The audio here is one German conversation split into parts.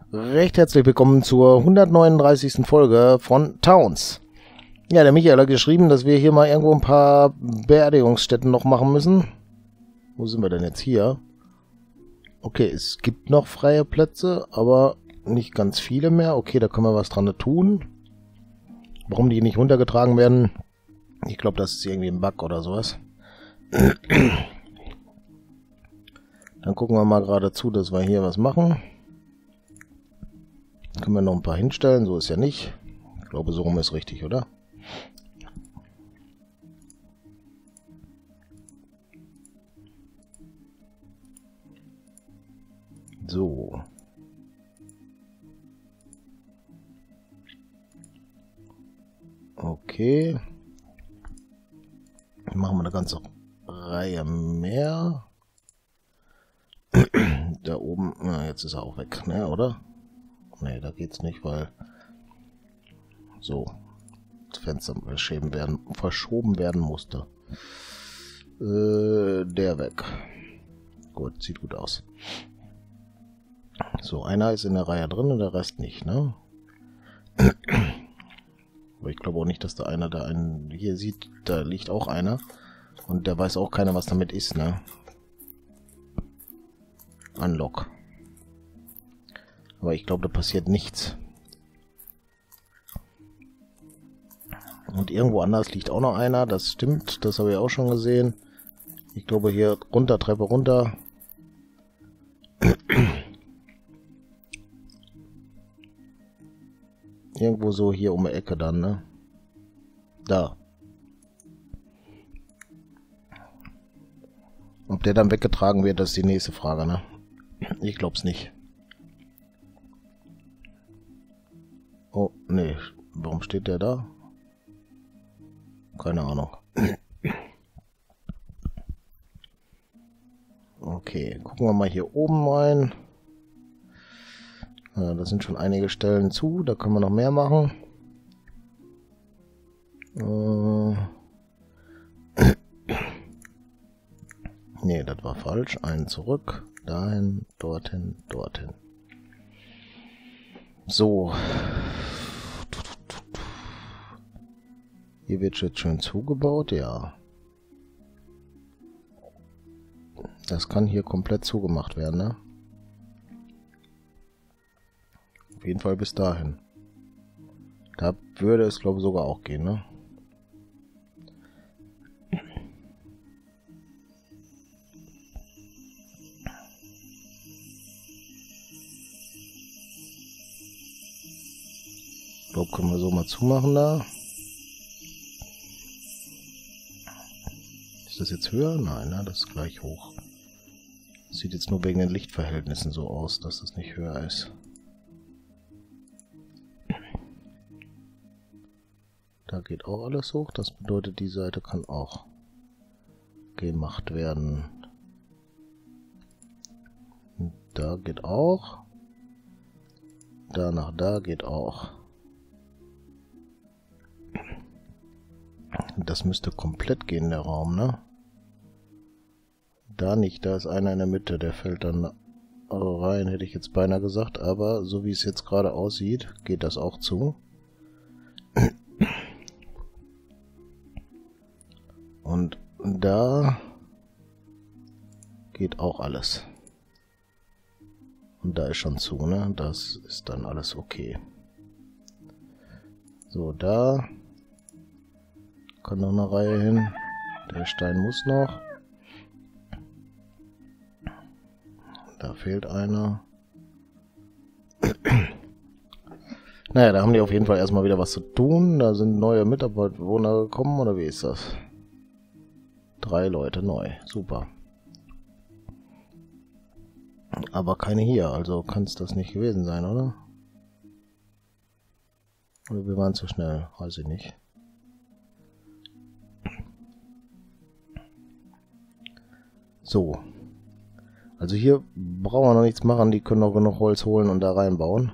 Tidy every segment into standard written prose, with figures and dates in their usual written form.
Recht herzlich willkommen zur 139. Folge von Towns. Ja, der Michael hat geschrieben, dass wir hier mal irgendwo ein paar Beerdigungsstätten noch machen müssen. Wo sind wir denn jetzt hier? Okay, es gibt noch freie Plätze, aber nicht ganz viele mehr. Okay, da können wir was dran tun. Warum die nicht runtergetragen werden? Ich glaube, das ist irgendwie ein Bug oder sowas. Dann gucken wir mal gerade zu, dass wir hier was machen. Können wir noch ein paar hinstellen, so ist ja nicht. Ich glaube, so rum ist richtig, oder? So. Okay. Dann machen wir eine ganze Reihe mehr. Da oben, na, jetzt ist er auch weg, ne, oder? Ne, da geht's nicht, weil so das Fenster verschoben werden musste. Der weg. Gut, sieht gut aus. So, einer ist in der Reihe drin und der Rest nicht, ne? Aber ich glaube auch nicht, dass da einer da einen hier sieht. Da liegt auch einer. Und der weiß auch keiner, was damit ist, ne? Unlock. Aber ich glaube, da passiert nichts. Und irgendwo anders liegt auch noch einer. Das stimmt, das habe ich auch schon gesehen. Ich glaube, hier runter, Treppe runter. Irgendwo so hier um die Ecke dann, ne? Da. Ob der dann weggetragen wird, das ist die nächste Frage, ne? Ich glaub's nicht. Oh, nee. Warum steht der da? Keine Ahnung. Okay, gucken wir mal hier oben rein. Ja, da sind schon einige Stellen zu, da können wir noch mehr machen. Nee, das war falsch. Einen zurück. Dahin, dorthin, dorthin. So. Hier wird jetzt schön zugebaut, ja. Das kann hier komplett zugemacht werden, ne? Auf jeden Fall bis dahin. Da würde es, glaube ich, sogar auch gehen, ne? Ich glaube, können wir so mal zumachen da. Ist das jetzt höher? Nein, ne? Das ist gleich hoch. Sieht jetzt nur wegen den Lichtverhältnissen so aus, dass das nicht höher ist. Da geht auch alles hoch. Das bedeutet, die Seite kann auch gemacht werden. Und da geht auch. Da nach da geht auch. Das müsste komplett gehen, der Raum, ne? Da nicht, da ist einer in der Mitte, der fällt dann rein, hätte ich jetzt beinahe gesagt, aber so wie es jetzt gerade aussieht, geht das auch zu. Und da geht auch alles. Und da ist schon zu, ne? Das ist dann alles okay. So, da kann noch eine Reihe hin. Der Stein muss noch. Da fehlt einer. Naja, da haben die auf jeden Fall erstmal wieder was zu tun. Da sind neue Mitarbeiter gekommen, oder wie ist das? 3 Leute neu. Super. Aber keine hier, also kann es das nicht gewesen sein, oder? Oder wir waren zu schnell, weiß ich nicht. So. Also hier brauchen wir noch nichts machen, die können noch genug Holz holen und da reinbauen.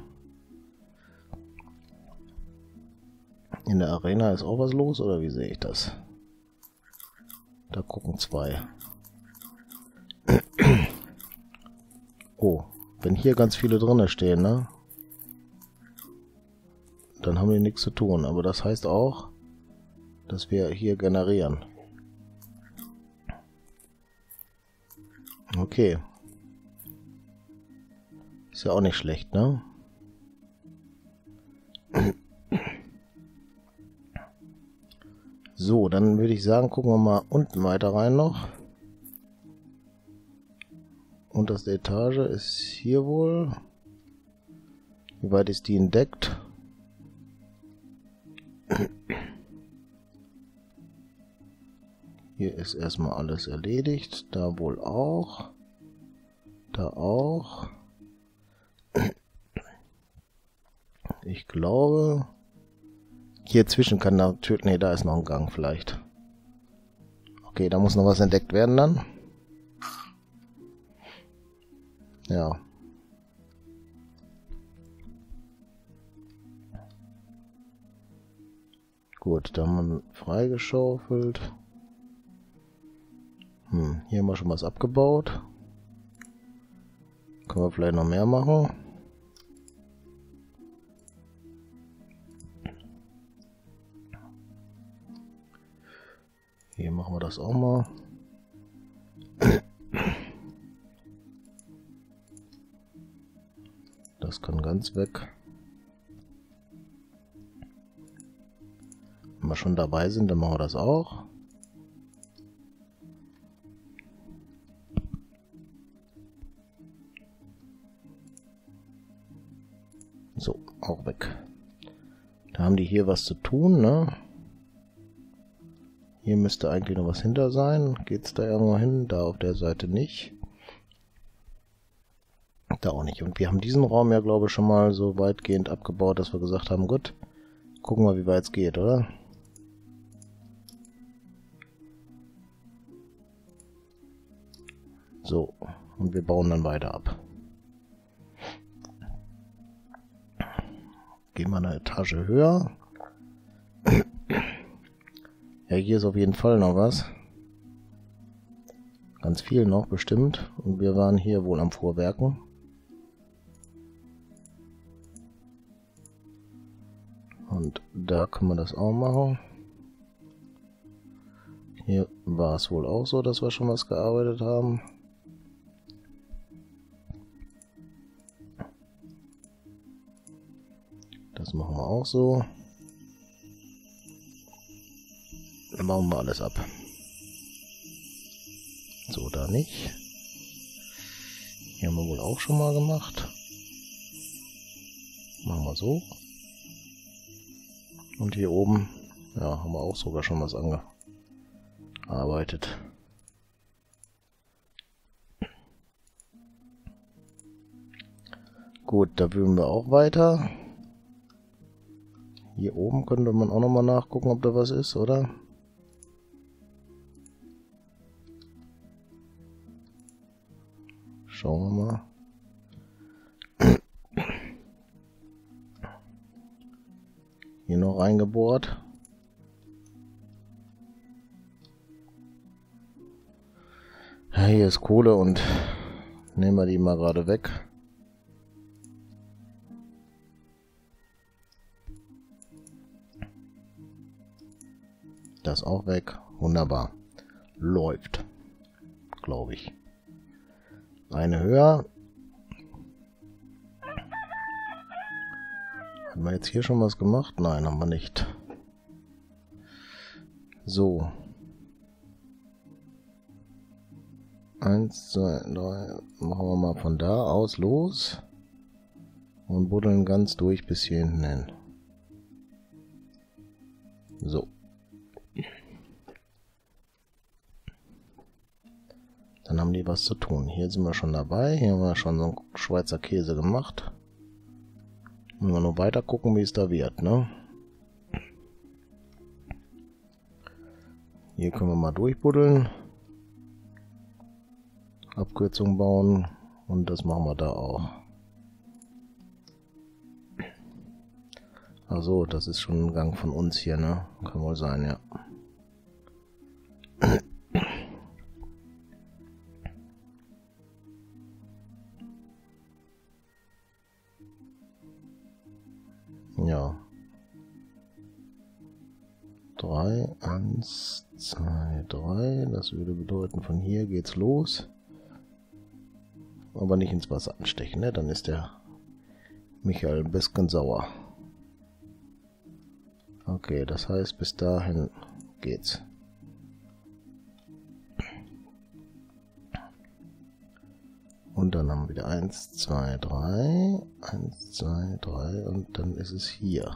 In der Arena ist auch was los, oder wie sehe ich das? Da gucken 2. Oh, wenn hier ganz viele drinne stehen, ne? haben wir nichts zu tun. Aber das heißt auch, dass wir hier generieren. Okay. Ist ja auch nicht schlecht, ne? So, dann würde ich sagen, gucken wir mal unten weiter rein noch. Unterste Etage ist hier wohl. Wie weit ist die entdeckt? Hier ist erstmal alles erledigt. Da wohl auch. Da auch. Ich glaube... Hier zwischen kann natürlich... Ne, da ist noch ein Gang vielleicht. Okay, da muss noch was entdeckt werden dann. Ja. Gut, da haben wir freigeschaufelt. Hier haben wir schon was abgebaut. Können wir vielleicht noch mehr machen. Hier machen wir das auch mal. Das kann ganz weg. Wenn wir schon dabei sind, dann machen wir das auch. So, auch weg. Da haben die hier was zu tun, ne? Hier müsste eigentlich noch was hinter sein. Geht's da irgendwo hin? Da auf der Seite nicht. Da auch nicht. Und wir haben diesen Raum ja, glaube ich, schon mal so weitgehend abgebaut, dass wir gesagt haben, gut, gucken wir, wie weit es geht, oder? So, und wir bauen dann weiter ab. Gehen wir eine Etage höher. Ja, hier ist auf jeden Fall noch was. Ganz viel noch, bestimmt. Und wir waren hier wohl am Vorwerken. Und da können wir das auch machen. Hier war es wohl auch so, dass wir schon was gearbeitet haben. Das machen wir auch so. Dann bauen wir alles ab. So, da nicht. Hier haben wir wohl auch schon mal gemacht. Machen wir so. Und hier oben, ja, haben wir auch sogar schon was angearbeitet. Gut, da wühlen wir auch weiter. Hier oben könnte man auch nochmal nachgucken, ob da was ist, oder? Schauen wir mal. Hier noch reingebohrt. Ja, hier ist Kohle und nehmen wir die mal gerade weg. Das auch weg. Wunderbar. Läuft. Glaube ich. Eine höher. Haben wir jetzt hier schon was gemacht? Nein, haben wir nicht. So. 1, 2, 3. Machen wir mal von da aus los. Und buddeln ganz durch bis hier hinten hin. So. Dann haben die was zu tun. Hier sind wir schon dabei. Hier haben wir schon so einen Schweizer Käse gemacht. Müssen wir nur weiter gucken, wie es da wird, ne? Hier können wir mal durchbuddeln. Abkürzung bauen. Und das machen wir da auch. Also, das ist schon ein Gang von uns hier, ne? Kann wohl sein, ja. Ja, 3. 1, 2, 3. Das würde bedeuten, von hier geht's los. Aber nicht ins Wasser anstechen, ne? Dann ist der Michael ein bisschen sauer. Okay, das heißt, bis dahin geht's. Und dann haben wir wieder 1, 2, 3. 1, 2, 3 und dann ist es hier.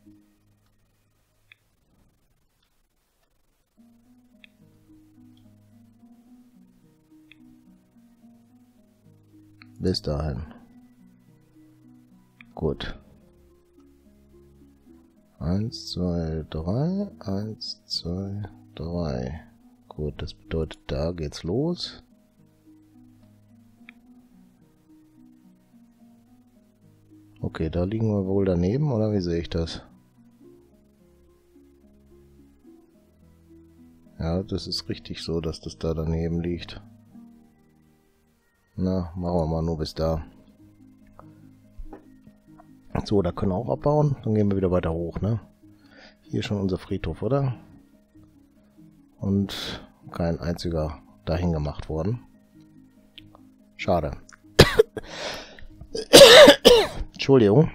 Bis dahin. Gut. 1, 2, 3. 1, 2, 3. Gut, das bedeutet, da geht's los. Okay, da liegen wir wohl daneben, oder wie sehe ich das? Ja, das ist richtig so, dass das da daneben liegt. Na, machen wir mal nur bis da. So, da können wir auch abbauen. Dann gehen wir wieder weiter hoch, ne? Hier ist schon unser Friedhof, oder? Und kein einziger dahin gemacht worden. Schade. Entschuldigung.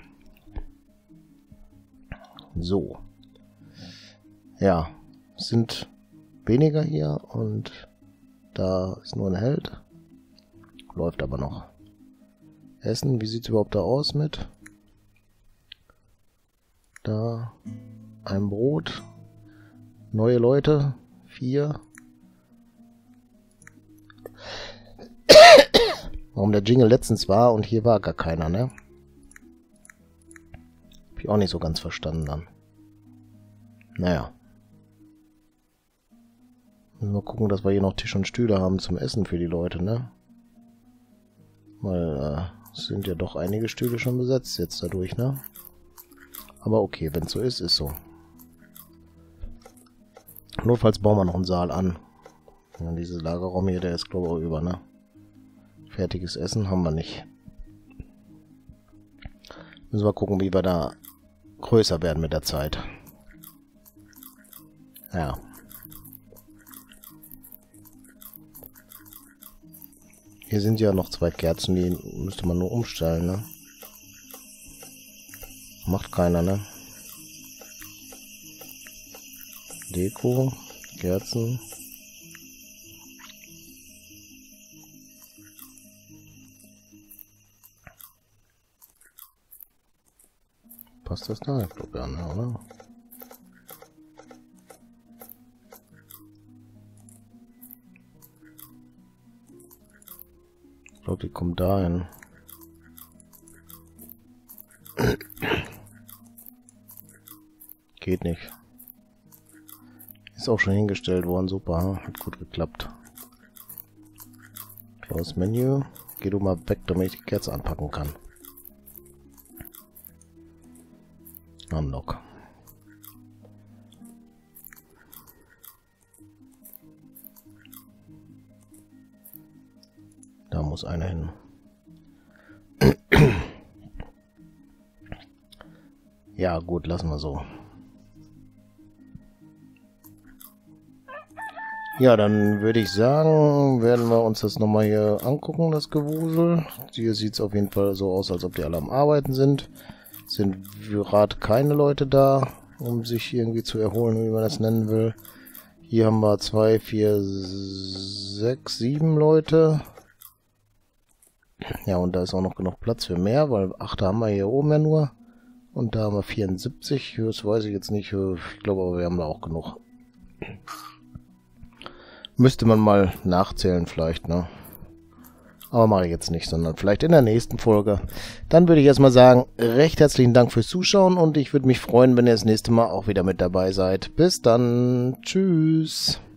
So. Ja, es sind weniger hier und da ist nur ein Held. Läuft aber noch. Essen, wie sieht es überhaupt da aus mit? Da ein Brot. Neue Leute. 4. Warum der Jingle letztens war und hier war gar keiner, ne? Hab ich auch nicht so ganz verstanden dann. Naja. Müssen wir gucken, dass wir hier noch Tisch und Stühle haben zum Essen für die Leute, ne? Weil es sind ja doch einige Stühle schon besetzt jetzt dadurch, ne? Aber okay, wenn es so ist, ist so. Notfalls bauen wir noch einen Saal an. Ja, dieser Lagerraum hier, der ist glaube ich auch über, ne? Fertiges Essen haben wir nicht. Müssen wir gucken, wie wir da größer werden mit der Zeit. Ja. Hier sind ja noch 2 Kerzen, die müsste man nur umstellen, ne? Macht keiner, ne? Deko, Kerzen. Passt das da? Ich glaube ja, ne, oder? Ich glaube, die kommt dahin. Geht nicht. Ist auch schon hingestellt worden, super, hat gut geklappt. Close Menü. Geh du mal weg, damit ich die Kerze anpacken kann. Unlock. Da muss einer hin. Ja, gut, lassen wir so. Ja, dann würde ich sagen, werden wir uns das nochmal hier angucken, das Gewusel. Hier sieht es auf jeden Fall so aus, als ob die alle am Arbeiten sind. Sind gerade keine Leute da, um sich irgendwie zu erholen, wie man das nennen will. Hier haben wir 2, 4, 6, 7 Leute. Ja, und da ist auch noch genug Platz für mehr, weil 8 haben wir hier oben ja nur. Und da haben wir 74, das weiß ich jetzt nicht, ich glaube aber wir haben da auch genug. Müsste man mal nachzählen vielleicht, ne? Aber mache ich jetzt nicht, sondern vielleicht in der nächsten Folge. Dann würde ich erstmal sagen, recht herzlichen Dank fürs Zuschauen und ich würde mich freuen, wenn ihr das nächste Mal auch wieder mit dabei seid. Bis dann, tschüss.